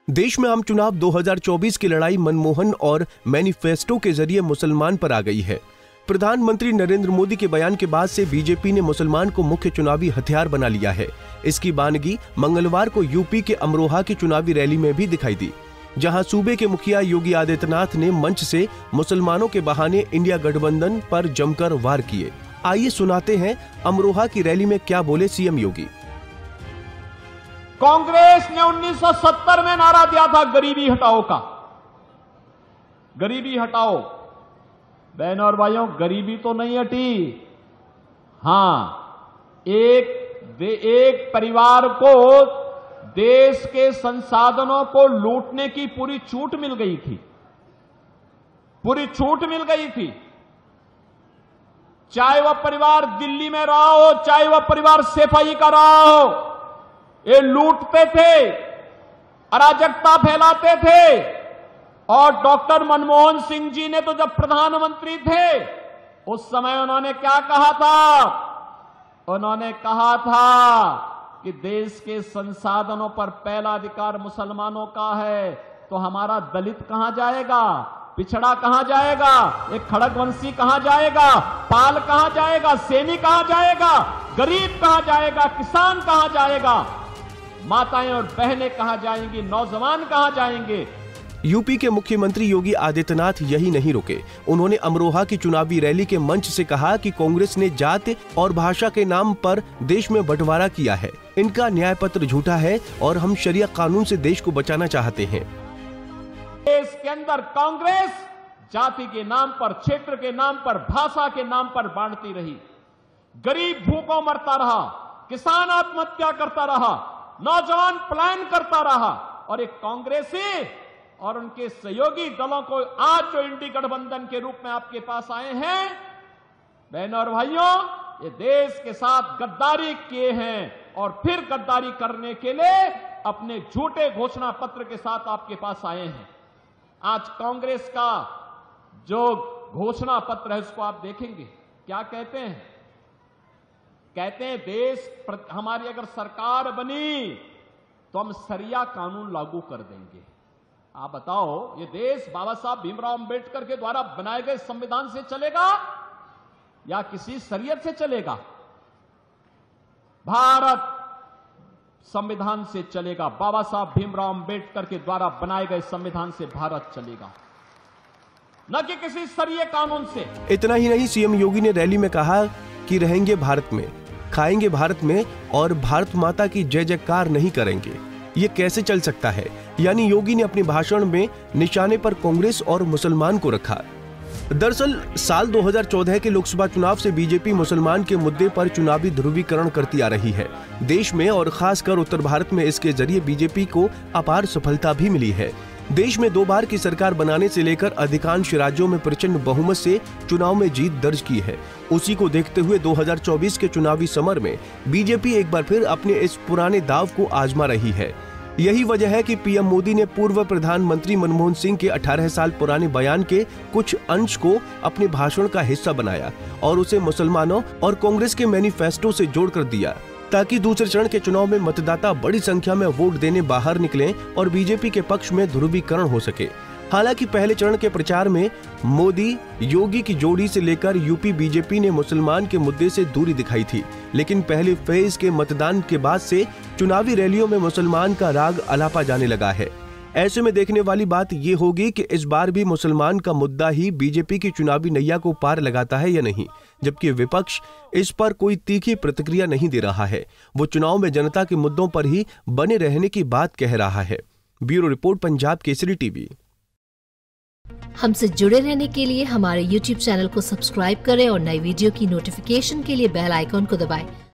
देश में आम चुनाव 2024 की लड़ाई मनमोहन और मैनिफेस्टो के जरिए मुसलमान पर आ गई है। प्रधानमंत्री नरेंद्र मोदी के बयान के बाद से बीजेपी ने मुसलमान को मुख्य चुनावी हथियार बना लिया है। इसकी बानगी मंगलवार को यूपी के अमरोहा की चुनावी रैली में भी दिखाई दी, जहां सूबे के मुखिया योगी आदित्यनाथ ने मंच से मुसलमानों के बहाने इंडिया गठबंधन पर जमकर वार किए। आइए सुनाते हैं अमरोहा की रैली में क्या बोले सीएम योगी। कांग्रेस ने 1970 में नारा दिया था गरीबी हटाओ का। गरीबी हटाओ। बहनों और भाइयों, गरीबी तो नहीं हटी। हां, एक परिवार को देश के संसाधनों को लूटने की पूरी छूट मिल गई थी। पूरी छूट मिल गई थी। चाहे वह परिवार दिल्ली में रहा हो, चाहे वह परिवार सफाई का रहा हो, ये लूटते थे, अराजकता फैलाते थे। और डॉक्टर मनमोहन सिंह जी ने तो जब प्रधानमंत्री थे उस समय उन्होंने क्या कहा था? उन्होंने कहा था कि देश के संसाधनों पर पहला अधिकार मुसलमानों का है। तो हमारा दलित कहां जाएगा? पिछड़ा कहां जाएगा? एक खड़गवंशी कहां जाएगा? पाल कहां जाएगा? सैनी कहां जाएगा? गरीब कहां जाएगा? किसान कहां जाएगा? माताएं और बहनें कहां जाएंगी? नौजवान कहां जाएंगे? यूपी के मुख्यमंत्री योगी आदित्यनाथ यही नहीं रुके। उन्होंने अमरोहा की चुनावी रैली के मंच से कहा कि कांग्रेस ने जात और भाषा के नाम पर देश में बंटवारा किया है। इनका न्याय पत्र झूठा है और हम शरिया कानून से देश को बचाना चाहते हैं। देश के अंदर कांग्रेस जाति के नाम पर, क्षेत्र के नाम पर, भाषा के नाम पर बांटती रही। गरीब भूखों मरता रहा, किसान आत्महत्या करता रहा, नौजवान पलायन करता रहा। और एक कांग्रेसी और उनके सहयोगी दलों को आज जो इंडी गठबंधन के रूप में आपके पास आए हैं, बहनों और भाइयों, ये देश के साथ गद्दारी किए हैं और फिर गद्दारी करने के लिए अपने झूठे घोषणा पत्र के साथ आपके पास आए हैं। आज कांग्रेस का जो घोषणा पत्र है उसको आप देखेंगे, क्या कहते हैं? कहते हैं देश हमारी अगर सरकार बनी तो हम शरिया कानून लागू कर देंगे। आप बताओ, ये देश बाबा साहब भीमराव अंबेडकर के द्वारा बनाए गए संविधान से चलेगा या किसी शरीयत से चलेगा? भारत संविधान से चलेगा। बाबा साहब भीमराव अंबेडकर के द्वारा बनाए गए संविधान से भारत चलेगा, न कि किसी शरीय कानून से। इतना ही नहीं, सीएम योगी ने रैली में कहा कि रहेंगे भारत में, खाएंगे भारत में और भारत माता की जय जयकार नहीं करेंगे। ये कैसे चल सकता है? यानी योगी ने अपने भाषण में निशाने पर कांग्रेस और मुसलमान को रखा। दरअसल साल 2014 के लोकसभा चुनाव से बीजेपी मुसलमान के मुद्दे पर चुनावी ध्रुवीकरण करती आ रही है। देश में और खासकर उत्तर भारत में इसके जरिए बीजेपी को अपार सफलता भी मिली है। देश में 2 बार की सरकार बनाने से लेकर अधिकांश राज्यों में प्रचंड बहुमत से चुनाव में जीत दर्ज की है। उसी को देखते हुए 2024 के चुनावी समर में बीजेपी एक बार फिर अपने इस पुराने दांव को आजमा रही है। यही वजह है कि पीएम मोदी ने पूर्व प्रधानमंत्री मनमोहन सिंह के 18 साल पुराने बयान के कुछ अंश को अपने भाषण का हिस्सा बनाया और उसे मुसलमानों और कांग्रेस के मैनिफेस्टो से जोड़कर दिया, ताकि दूसरे चरण के चुनाव में मतदाता बड़ी संख्या में वोट देने बाहर निकलें और बीजेपी के पक्ष में ध्रुवीकरण हो सके। हालांकि पहले चरण के प्रचार में मोदी योगी की जोड़ी से लेकर यूपी बीजेपी ने मुसलमान के मुद्दे से दूरी दिखाई थी, लेकिन पहले फेज के मतदान के बाद से चुनावी रैलियों में मुसलमान का राग अलापा जाने लगा है। ऐसे में देखने वाली बात ये होगी कि इस बार भी मुसलमान का मुद्दा ही बीजेपी की चुनावी नैया को पार लगाता है या नहीं, जबकि विपक्ष इस पर कोई तीखी प्रतिक्रिया नहीं दे रहा है। वो चुनाव में जनता के मुद्दों पर ही बने रहने की बात कह रहा है। Bureau report, Punjab Kesari TV. हमसे जुड़े रहने के लिए हमारे YouTube चैनल को सब्सक्राइब करें और नई वीडियो की नोटिफिकेशन के लिए बेल आइकॉन को दबाएं।